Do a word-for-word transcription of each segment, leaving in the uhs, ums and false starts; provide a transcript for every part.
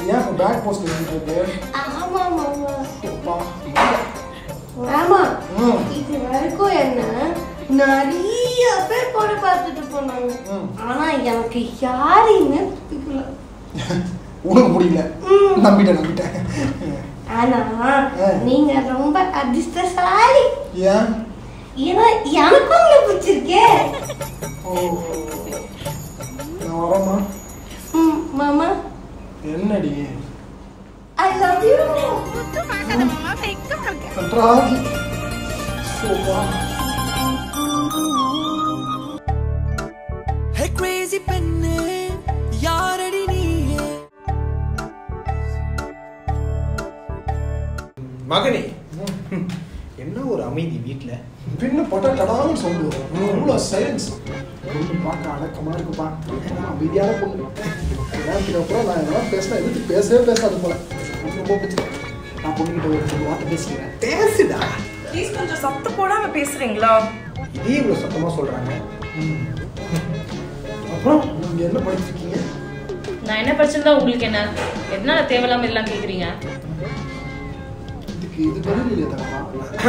ஏன் இப்போ back post இருக்கு? ஆமா மாமா. ஆமா. இது வரைக்கும் என்ன நிறைய பேர் போட பார்த்துட்டு போனாங்க. ஆனா எனக்கு யாரையுமே பிடிக்கல. உனக்கு பிடிக்கல? நம்பிட்டேன் நம்பிட்டேன். ஆனா நீங்க ரொம்ப அதிர்ஷ்டசாலி. ஏன்? ஏன்னா எனக்கும் உங்களை பிடிச்சிருக்கே. நான் வரமா? ம் மாமா. என்னடி? I love you. கன்றாவி. சோபா. Hey crazy பெண்ணே யாரடி நீயே? மகனே என்ன ஒரு அமைதி வீட்ல. பின்ன போட்டா கடான்னு சொல்லுவோம். அவ்வளோ சைலன்ஸ். பொண்ணு பார்க்க அடக்கமா இருக்குப்பா. அமைதியான பொண்ணு. கல்யாணத்துக்கு அப்புறம் நான் எல்லாம் பேசினா எதுக்கு பேசவே பேசாது போல. ரொம்ப பிடிச்சிருக்கு. நான் பொண்ணுகிட்ட ஒரு வார்த்தை பேசிக்கிறேன். பேசுடா. ப்ளீஸ் கொஞ்சம் சத்தம் போடாம பேசுறீங்களா? இதே இவ்வளவு சத்தமா சொல்றாங்க. அப்புறம் நீங்க என்ன படிச்சிருக்கீங்க? நான் என்ன படிச்சிருந்தா உங்களுக்கு என்ன? எதனால தேவையில்லாம இதெல்லாம் கேக்குறீங்க? இதுக்கு இது பதில் இல்லையா தரமா?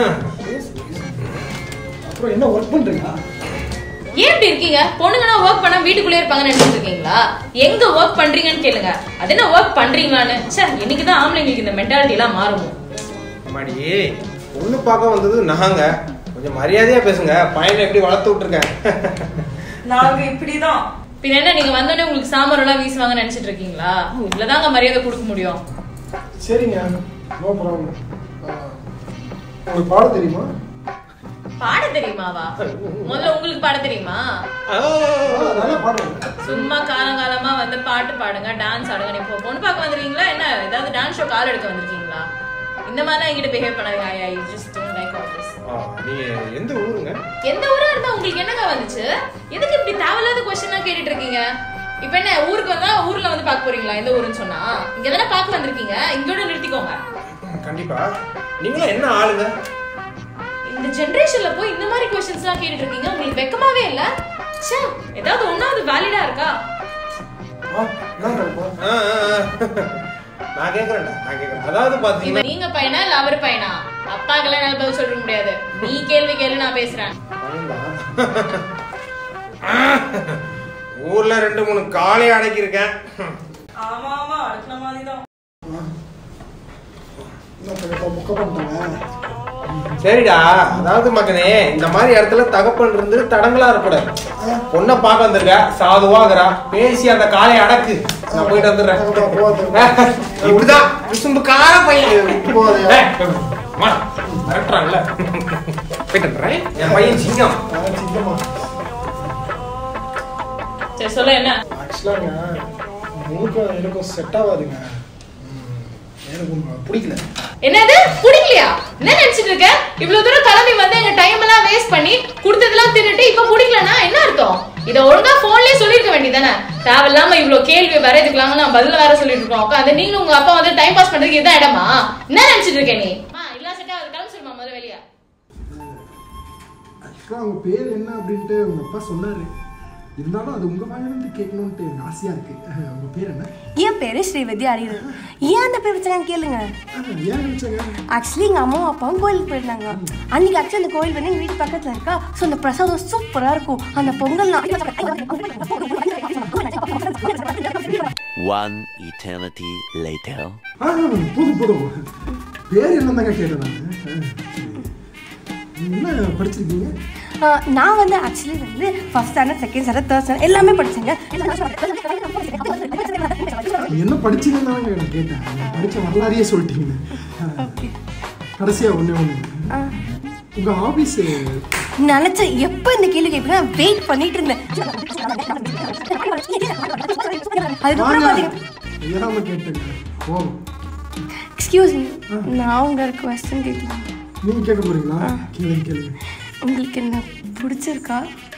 அப்புறம் என்ன ஒர்க் பண்றீங்களா? ஏன் இப்படி இருக்கீங்க? பொண்ணுங்கன்னா ஒர்க் பண்ணா வீட்டுக்குள்ளே இருப்பாங்கன்னு நினைச்சிட்டு இருக்கீங்களா? எங்க ஒர்க் பண்றீங்கன்னு கேளுங்க. அது என்ன ஒர்க் பண்றீங்களான்னு. சார் இன்னைக்குதான் ஆம்பளைங்களுக்கு இந்த மென்டாலிட்டி எல்லாம் மாறும். அம்மாடி பொண்ணு பார்க்க வந்தது நாங்க கொஞ்சம் மரியாதையா பேசுங்க. பையனை எப்படி வளர்த்து விட்டுருக்கேன். நாங்க இப்படிதான். பின்ன என்ன நீங்க வந்தோடனே உங்களுக்கு சாம்பார் எல்லாம் வீசுவாங்கன்னு நினைச்சிட்டு இருக்கீங்களா? இவ்வளவுதாங்க மரியாதை கொடுக்க முடியும். சரிங்க, நோ ப்ராப்ளம். உங்களுக்கு பாட தெரியுமா? பாட தெரியுமாவா? முதல்ல உங்களுக்கு பாட தெரியுமா? சும்மா காலங்காலமா வந்து பாட்டு பாடுங்க, டான்ஸ் ஆடுங்க. நீ பொண்ணு பார்க்க வந்துருக்கீங்களா என்ன? ஏதாவது டான்ஸ் ஷோ கால் எடுக்க வந்திருக்கீங்களா? இந்த மாதிரிலாம் என்கிட்ட பிஹேவ் பண்ணாதீங்க. I just don't like all this. நீங்க எந்த ஊருங்க? எந்த ஊரா இருந்தா உங்களுக்கு என்னங்க வந்துச்சு? எதுக்கு இப்படி தேவையில்லாத क्वेश्चनலாம் கேட்டிட்டு இருக்கீங்க? இப்போ என்ன ஊருக்கு வந்தா ஊர்ல வந்து பார்க்க போறீங்களா? எந்த ஊருன்னு சொன்னா இங்க தான பார்க்க வந்திருக்கீங்க. இங்கோட நிறுத்திக்கோங்க. கண்டிப்பா. நீங்களா என்ன ஆளுங்க? இந்த ஜெனரேஷன்ல போய் இந்த மாதிரி क्वेश्चंसலாம் கேட்டிட்டு இருக்கீங்க. உங்களுக்கு வெக்கமாவே இல்ல? ச்சே, ஏதாவது ஒண்ணாவது வேலிடா இருக்கா? நான் கேக்குறேன்டா, நான் கேக்குறேன். அதாவது பாத்தீங்கன்னா நீங்க பையனா இல்ல அவர் பையனா? அப்பாக்கெல்லாம் என்னால பதில் சொல்ல முடியாது. நீ கேள்வி கேளு, நான் பேசுறேன். ஊர்ல ரெண்டு மூணு காளை அடக்கி இருக்கேன். ஆமா ஆமா அடக்குன மாதிரி தான். சரிடா, அதாவது மகனே இந்த மாதிரி இடத்துல தகப்பன் இருந்து தடங்களா இருக்கக்கூடாது. பொண்ணை பார்க்க வந்திருக்க, சாதுவாகிறா, பேசி அந்த காலையை அடக்கு. நான் போயிட்டு வந்துடுறேன். இப்படிதான் விசும்பு கார பையன் மிரட்டுறாங்கல்ல. போயிட்டு வந்துடுறேன். என் பையன் சிங்கம். சரி சொல்ல என்ன? ஆக்சுவலாங்க உங்களுக்கு எனக்கும் செட் ஆகாதுங்க. எனக்கு பிடிக்கல. என்னது பிடிக்கலையா? என்ன நினைச்சிட்டு இருக்க? இவ்வளவு தூரம் கிளம்பி வந்து எங்க டைம் எல்லாம் வேஸ்ட் பண்ணி கொடுத்ததெல்லாம் தின்னுட்டு இப்ப பிடிக்கலனா என்ன அர்த்தம்? இத ஒழுங்கா போன்லயே சொல்லிருக்க வேண்டியதானே. தேவையில்லாம இவ்வளவு கேள்வி வேற இதுக்கலாம நான் பதில வேற சொல்லிட்டு இருக்கோம். உட்காந்து நீங்களும் உங்க அப்பா வந்து டைம் பாஸ் பண்றதுக்கு இதான் இடமா? என்ன நினைச்சிட்டு இருக்க நீ? இல்ல செட்டா அது கிளம்பி சொல்லுமா முதல்ல வெளியே. ஆக்சுவலா உங்க பேர் என்ன அப்படின்ட்டு உங்க அப்பா சொன்னாரு. இருந்தாலும் அது உங்க வாயிலிருந்து கேட்கணும்னு ஆசையா இருக்கு. உங்க பேர் என்ன? என் பேரு ஸ்ரீவதி அரியர். ஏன் அந்த பேர் வச்சாங்க கேளுங்க. ஏன் வச்சாங்க? ஆக்சுவலி எங்க அம்மாவும் அப்பாவும் கோயிலுக்கு போயிருந்தாங்க. அன்னைக்கு ஆக்சுவலி அந்த கோயில் வந்து எங்க வீட்டு பக்கத்துல இருக்கா. ஸோ அந்த பிரசாதம் சூப்பரா இருக்கும். அந்த பொங்கல் One eternity later. போதும் போதும். பேர் என்னதாங்க கேட்டேன். என்ன படிச்சிருக்கீங்க? நான் வந்து ஆக்சுவலி வந்து first standard, second standard, third standard எல்லாமே படிச்சேங்க. என்ன படிச்சீங்கன்னு நான் கேட்டேன். படிச்ச வரலாறையே சொல்லிட்டீங்க. கடைசியா ஒண்ணே ஒண்ணு, உங்க ஆபீஸ் நினைச்ச எப்ப இந்த கேள்வி கேட்பீங்க வெயிட் பண்ணிட்டு இருந்தேன். ஏறாம கேட்டேங்க. ஓ எக்ஸ்கியூஸ் மீ, நான் உங்க क्वेश्चन கேட்கலாம். நீங்க கேட்க போறீங்களா? கேளுங்க கேளுங்க. உங்களுக்கு என்ன பிடிச்சிருக்கா?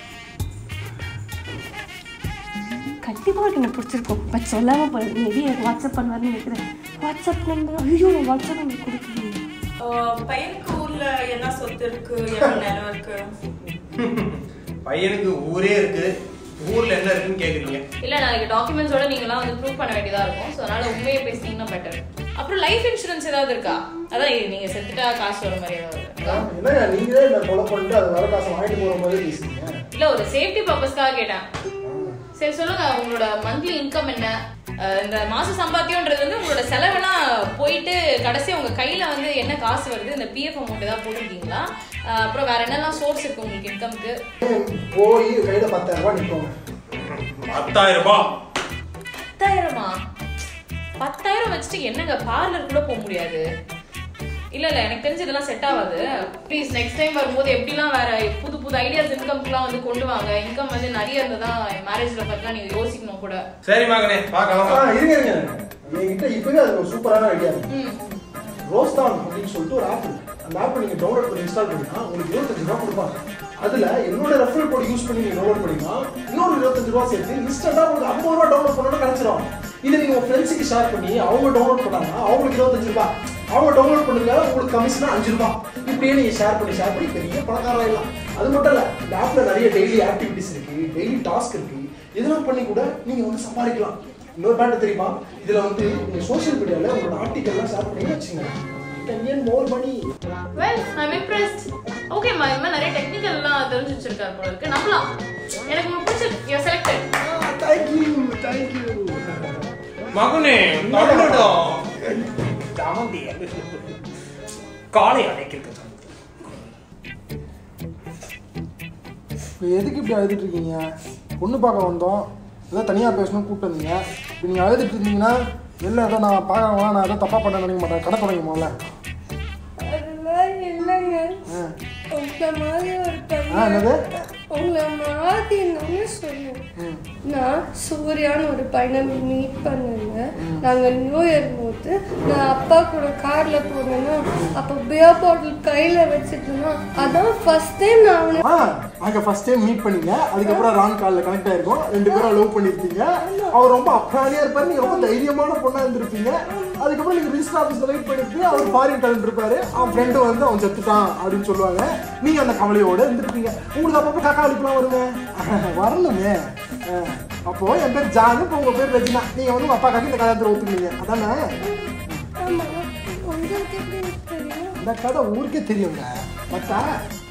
கண்டிப்பாக எனக்கு என்ன பிடிச்சிருக்கும். பட் சொல்லாமல் போகிறேன். மேபி எனக்கு வாட்ஸ்அப் பண்ணுவார்னு நினைக்கிறேன். வாட்ஸ்அப் நம்பர் ஐயோ நான் வாட்ஸ்அப் நம்பர் கொடுக்குறேன். பையனுக்கு ஊர்ல என்ன சொத்து இருக்கு, என்ன நிலம் இருக்கு? பையனுக்கு ஊரே இருக்கு, ஊர்ல என்ன இருக்குன்னு கேக்குறீங்க. இல்ல நாளைக்கு டாக்குமெண்ட்ஸோட நீங்கலாம் வந்து ப்ரூவ் பண்ண வேண்டியதா இருக்கும். சோ அதனால உண்மையை பேசினீங்கன்னா பெட்டர். அப்புறம் லைஃப் இன்சூரன்ஸ் ஏதாவது இருக்கா? அதான் நீங்க செத்துட்டா காசு வர மாதிரி ஏதாவது இருக்கா? என்னங்க நீங்களே என்ன கொலை பண்ணிட்டு அது வர காசை வாங்கிட்டு போற மாதிரி பேசுறீங்க. இல்ல ஒரு சேஃப்டி பர்பஸ்க்காக கேட்டேன். சரி சொல்லுங்க, உங்களோட மந்த்லி இன்கம் என்ன? இந்த மாச சம்பாத்தியம்ன்றது வந்து உங்களோட செலவெல்லாம் போயிட்டு கடைசி உங்க கையில வந்து என்ன காசு வருது? இந்த பிஎஃப் அமௌண்ட் ஏதாவது போட்டுருக்கீங்களா? அப்புறம் வேற என்னெல்லாம் சோர்ஸ் இருக்கு உங்களுக்கு இன்கம்க்கு? போய் கையில பத்தாயிரம் ரூபாய் நிற்கும். பத்தாயிரம் ரூபாய் பத்தாயிரமா? பத்தாயிரம் வச்சுட்டு என்னங்க பார்லர் கூட போக முடியாது? இல்ல இல்ல எனக்கு தெரிஞ்சு இதெல்லாம் செட் ஆகாது. ப்ளீஸ் நெக்ஸ்ட் டைம் வரும்போது எப்படிலாம் வேற புது புது ஐடியாஸ் இன்கம்க்குலாம் வந்து கொண்டு வாங்க. இன்கம் வந்து நிறைய இருந்ததா மேரேஜ்ல பத்திலாம் நீங்க யோசிக்கணும் கூட. சரி மகனே பார்க்கலாம். ஆ இருங்க இருங்க என்கிட்ட இப்பவே அது ஒரு சூப்பரான ஐடியா இருக்கு. ரோஸ்தான் அப்படின்னு சொல்லிட்டு ஒரு ஆப் இருக்கு. அந்த ஆப்பை நீங்க டவுன்லோட் பண்ணி இன்ஸ்டால் பண்ணினா உங்களுக்கு இருபத்தஞ்சு ரூபா கொடுப்பாங்க. அதுல என்னோட ரெஃபரல் கோட் யூஸ் பண்ணி நீங்க டவுன்லோட் பண்ணினா இன்னொரு இருபத்தஞ்சு ரூபா சேர்த்து இன்ஸ்டன்டா உங்களுக்கு ஐம்பது ரூபா டவுன்லோட் பண்ணோட கிடைச்சிரும். இதை நீங்க உங்க ஃப்ரெண்ட்ஸுக்கு ஷேர் பண்ணி அவங்க டவுன்லோட் பண்ணாங்கன்னா அவங்களுக்கு இருபத்தஞ்சு ரூபாய், அவங்க டவுன்லோட் பண்ணுங்க உங்களுக்கு கமிஷனா அஞ்சு ரூபாய். இப்படியே நீங்க ஷேர் பண்ணி ஷேர் பண்ணி பெரிய பணக்காரா இல்ல. அது மட்டும் இல்ல, இந்த ஆப்ல நிறைய டெய்லி ஆக்டிவிட்டிஸ் இருக்கு, டெய்லி டாஸ்க் இருக்கு. இதெல்லாம் பண்ணி கூட நீங்க வந்து சம்பாதிக்கலாம். இன்னொரு பேண்ட் தெரியுமா, இதுல வந்து நீங்க சோஷியல் மீடியால உங்களோட ஆர்டிகல்லாம் ஷேர் பண்ணி வச்சுங்க. more money. Well, I'm impressed. Okay, மா இம்மா நிறைய டெக்னிக்கல்லாம் தெரிஞ்சு வச்சிருக்காரு போல இருக்கு. நம்பலாம். எனக்கு ரொம்ப பிடிச்சிருக்கு. You are selected. Thank you, thank you. மகனே நடுடா ஜாமந்தி காலை அடைக்கிறது. எதுக்கு இப்படி அழுதுட்டு இருக்கீங்க? பொண்ணு பார்க்க வந்தோம், ஏதோ தனியாக பேசணும் கூப்பிட்டு வந்தீங்க. இப்போ நீங்கள் அழுதுட்டு இருந்தீங்கன்னா இல்லை ஏதோ நான் பார்க்கறவங்களா நான் ஏதோ தப்பாக பண்ண நினைக்க மாட்டேன். கடை தொடங்கி முதல்ல. அதெல்லாம் இல்லைங்க. உங்களை மாதிரி ஒரு ஆ என்னது? உங்களை மாதிரி என்னன்னு சொல்லுவேன். நான் சூர்யான்னு ஒரு பையனை மீட் பண்ணேங்க. நாங்கள் நியூ இயர் போது நான் அப்பா கூட காரில் போனேன்னா அப்போ பியர் பாட்டில் கையில் வச்சுட்டேன்னா அதான் ஃபர்ஸ்ட் டைம் நான் அவனை ஆ அங்கே ஃபர்ஸ்ட் டைம் மீட் பண்ணீங்க. அதுக்கப்புறம் ராங் காலில் கனெக்ட் ஆயிருக்கும். ரெண்டு பேரும் லவ் பண்ணியிருப்பீங்க. அவர் ரொம்ப அப்ராணியாக இருப்பார், நீங்கள் ரொம்ப தைரியமான பொண்ணாக இருந்திருப்பீங்க. அதுக்கப்புறம் நீங்கள் ரிஜிஸ்டர் ஆஃபீஸில் வெயிட் பண்ணிட்டு அவர் ஃபாரின் கிளம்பி இருப்பாரு. அவன் ஃப்ரெண்டு வந்து அவன் செத்துட்டான் அப்படின்னு சொல்லுவாங்க. நீங்கள் அந்த கவலையோடு இருந்திருப்பீங்க. உங்களுக்கு அப்பப்போ காக்கா அளிப்புலாம் வருங்க வரணுமே. அப்போ என் பேர் ஜானு, இப்போ உங்கள் பேர் ரஜினா. நீங்கள் வந்து உங்கள் அப்பா காக்கி இந்த கல்யாணத்தில் ஒத்துக்குவீங்க அதானே? இந்த கதை ஊருக்கே தெரியுங்க. பார்த்தா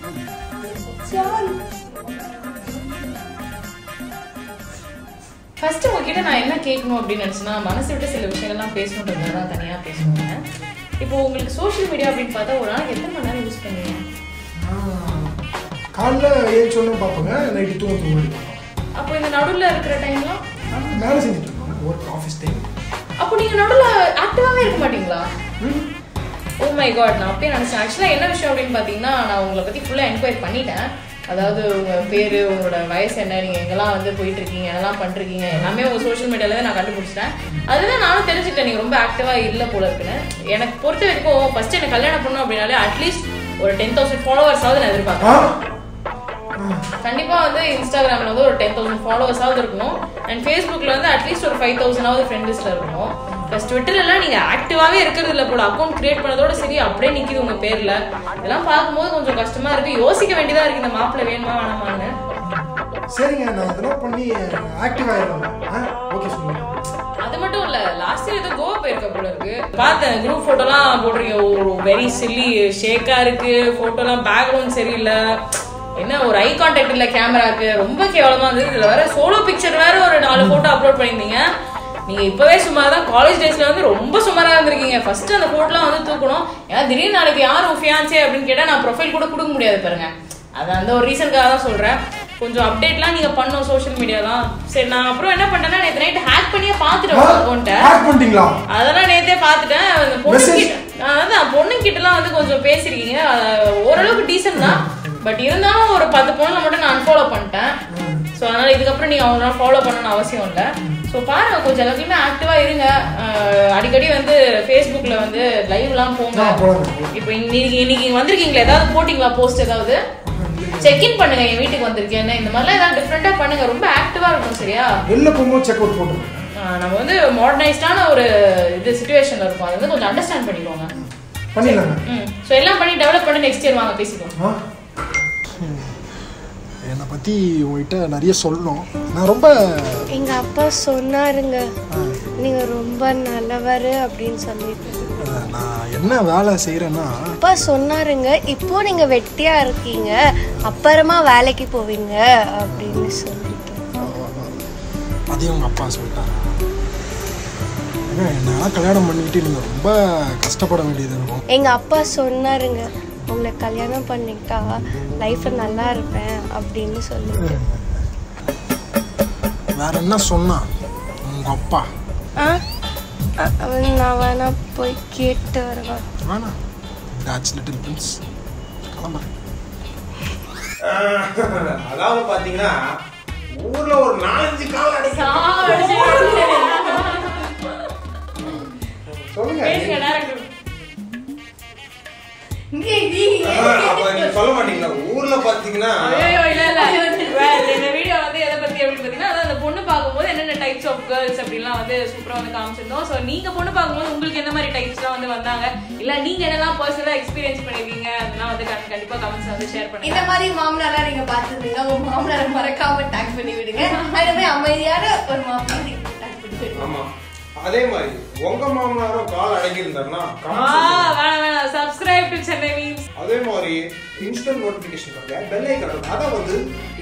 ஃபர்ஸ்ட் உங்ககிட்ட நான் என்ன கேட்கணும் அப்படின்னு நினைச்சேன்னா, மனசு விட்டு சில விஷயங்கள்லாம் பேசணுன்றதுனால தான் தனியாக பேசணுங்க. இப்போ உங்களுக்கு சோஷியல் மீடியா அப்படின்னு பார்த்தா ஒரு நாளைக்கு எத்தனை மணி நேரம் யூஸ் பண்ணுவீங்க? காலைல ஏச்சோன்னு பார்ப்போங்க, நைட்டு தூங்க தூங்க. அப்போ இந்த நடுவில் இருக்கிற டைம்லாம் வேலை செஞ்சுட்டு இருக்கோம், ஒர்க் ஆஃபீஸ் டைம். அப்போ நீங்கள் நடுவில் ஆக்டிவாகவே இருக்க மாட்டீங்களா? ஓ மை காட், நான் அப்பயே நினச்சேன். ஆக்சுவலாக என்ன விஷயம் அப்படின்னு பார்த்தீங்கன்னா, நான் உங்களை பற்றி ஃபுல்லாக என்கொயரி பண்ணிட்டேன். அதாவது உங்கள் பேர், உங்களோட வயசு என்ன, நீங்கள் எங்கெல்லாம் வந்து போயிட்டுருக்கீங்க, என்னெல்லாம் பண்ணிருக்கீங்க, எல்லாமே உங்கள் சோஷியல் மீடியாவில் நான் கண்டுபிடிச்சிட்டேன். அதுதான் நானும் தெரிஞ்சுக்கிட்டேன் நீங்கள் ரொம்ப ஆக்டிவாக இல்லை போல இருக்குன்னு. எனக்கு பொறுத்த வரைக்கும் ஃபஸ்ட்டு எனக்கு கல்யாணம் பண்ணணும் அப்படின்னாலே அட்லீஸ்ட் ஒரு டென் தௌசண்ட் ஃபாலோவர்ஸாவது நான் எதிர்பார்க்குறேன். கண்டிப்பாக வந்து இன்ஸ்டாகிராமில் வந்து ஒரு டென் தௌசண்ட் ஃபாலோவர்ஸாவது இருக்கணும். அண்ட் ஃபேஸ்புக்கில் வந்து அட்லீஸ்ட் ஒரு ஃபைவ் தௌசண்டாவது ஃப்ரெண்ட் லிஸ்ட்டில் இருக்கணும். ப்ளஸ் ட்விட்டர்லாம் நீங்கள் ஆக்டிவாகவே இருக்கிறது இல்லை போல. அக்கௌண்ட் கிரியேட் பண்ணதோட சரி அப்படியே நிற்கிது உங்கள் பேரில். இதெல்லாம் பார்க்கும்போது கொஞ்சம் கஷ்டமாக இருக்குது. யோசிக்க வேண்டியதாக இருக்குது, இந்த மாப்பிள்ளை வேணுமா வேணாமான்னு. சரிங்க, நான் இதெல்லாம் பண்ணி ஆக்டிவ் ஆயிடுறேன். ஓகே சொல்லுங்க. அது மட்டும் இல்லை, லாஸ்ட் இயர் ஏதோ கோவா போயிருக்க போல இருக்கு. பார்த்தேன் குரூப் ஃபோட்டோலாம் போட்டிருக்கேன். ஒரு வெரி சில்லி ஷேக்காக இருக்குது ஃபோட்டோலாம். பேக்ரவுண்ட் சரியில்லை, என்ன ஒரு ஐ கான்டாக்ட் இல்லை கேமராக்கு, ரொம்ப கேவலமாக இருந்தது. இதில் வேற சோலோ பிக்சர் வேற ஒரு நாலு ஃபோட்டோ அப்லோட் பண்ணியிருந்தீங்க. நீங்கள் இப்போவே சுமார் தான், காலேஜ் டேஸில் வந்து ரொம்ப சுமாராக இருந்திருக்கீங்க. ஃபர்ஸ்ட் அந்த ஃபோட்டோலாம் வந்து தூக்கணும். ஏன்னா திடீர்னு நாளைக்கு யாரும் ஃபியான்ஸே அப்படின்னு கேட்டால் நான் ப்ரொஃபைல் கூட கொடுக்க முடியாது பாருங்க. அது அந்த ஒரு ரீசனுக்காக தான் சொல்கிறேன். கொஞ்சம் அப்டேட்லாம் நீங்கள் பண்ணோம் சோஷியல் மீடியாலாம். சரி, நான் அப்புறம் என்ன பண்ணேன்னா, நேற்று நைட்டு ஹேக் பண்ணியே பார்த்துட்டேன் அக்கௌண்ட்டை. அதெல்லாம் நேற்றே பார்த்துட்டேன். அந்த பொண்ணு கிட்ட அதான் பொண்ணு கிட்டலாம் வந்து கொஞ்சம் பேசியிருக்கீங்க, ஓரளவுக்கு டீசன்ட் தான். பட் இருந்தாலும் ஒரு பத்து பொண்ணுல மட்டும் நான் அன்ஃபாலோ பண்ணிட்டேன். ஸோ அதனால் இதுக்கப்புறம் நீங்கள் அவங்களால ஃபாலோ பண்ணணும்னு அவசியம் இல்லை. ஸோ பாருங்கள், கொஞ்சம் எல்லாத்தையுமே ஆக்டிவாக இருங்க. அடிக்கடி வந்து ஃபேஸ்புக்கில் வந்து லைவ்லாம் போங்க. இப்போ இன்னைக்கு இன்னைக்கு வந்திருக்கீங்களா, ஏதாவது போட்டிங்களா போஸ்ட் ஏதாவது? செக்இன் பண்ணுங்க, என் வீட்டுக்கு வந்திருக்கேன்னு. இந்த மாதிரிலாம் ஏதாவது டிஃப்ரெண்ட்டாக பண்ணுங்க, ரொம்ப ஆக்டிவாக இருக்கும். சரியா? வெளில போகும்போது செக் அவுட் போட்டுருங்க. நம்ம வந்து மாடர்னைஸ்டான ஒரு இது சிச்சுவேஷனில் இருக்கும். அதை வந்து கொஞ்சம் அண்டர்ஸ்டாண்ட் பண்ணிக்கோங்க. பண்ணிடலாங்க. ம் ஸோ எல்லாம் பண்ணி டெவலப் பண்ணி நெக்ஸ்ட் இயர் வாங்க பேசிக்கோங்க. என்னை பற்றி உங்ககிட்ட நிறைய சொல்லணும். நான் ரொம்ப எங்க அப்பா சொன்னாருங்க நீங்க ரொம்ப நல்லவர் அப்படின்னு சொல்லிட்டு. நான் என்ன வேலை செய்கிறேன்னா அப்பா சொன்னாருங்க இப்போ நீங்க வெட்டியா இருக்கீங்க அப்புறமா வேலைக்கு போவீங்க அப்படின்னு சொல்லிட்டு. அதையும் உங்கள் அப்பா சொல்லிட்டாங்க. என்னால் கல்யாணம் பண்ணிக்கிட்டு நீங்கள் ரொம்ப கஷ்டப்பட வேண்டியது இருக்கும். எங்க அப்பா சொன்னாருங்க உங்களை கல்யாணம் பண்ணிக்கிட்டா லைஃப்ல நல்லா இருப்பேன் அப்படின்னு சொல்லிட்டு. வேற என்ன சொன்னா உங்கள் அப்பா? ஆ நான் வேணா போய் கேட்டு வருவேன். வேணா டாட்ஸ் லிட்டில் பிரின்ஸ் கிளம்புறேன். அதாவது பாத்தீங்கன்னா ஊர்ல ஒரு நாலஞ்சு கால் அடைக்க சொல்லுங்க. அப்ப நீங்க சொல்ல மாட்டீங்களா ஊர்ல பாத்தீங்கன்னா? இந்த வீடியோ வந்து எதை பத்தி எப்படி பாத்தீங்கன்னா அந்த பொண்ணு பார்க்கும்போது என்னென்ன டைப்ஸ் ஆஃப் கேர்ள்ஸ் அப்படின்லாம் வந்து சூப்பரா வந்து காமிச்சிருந்தோம். ஸோ நீங்க பொண்ணு பார்க்கும்போது உங்களுக்கு என்ன மாதிரி டைப்ஸ்லாம் வந்து வந்தாங்க, இல்ல நீங்க என்னெல்லாம் பர்சனலா எக்ஸ்பீரியன்ஸ் பண்ணிருக்கீங்க அதெல்லாம் வந்து கண்டிப்பா கமெண்ட்ஸ் வந்து ஷேர் பண்ணுங்க. இந்த மாதிரி மாமனாரா நீங்க பாத்துருந்தீங்க உங்க மாமனாரை மறக்காம டேக் பண்ணி விடுங்க. அதுவே அமைதியான ஒரு மாமனார் நீங்க டேக் பண்ணி விடுங்க. ஆமா அதே மாதிரி உங்க மாமனாரும் கால் அடங்கியிருந்தாருன்னா வேணாம் வேணாம் சப்ஸ்கிரைப் டு சென்னை மீம்ஸ். அதே மாதிரி இன்ஸ்டன்ட் நோட்டிபிகேஷன் பெல் ஐகான் அதை வந்து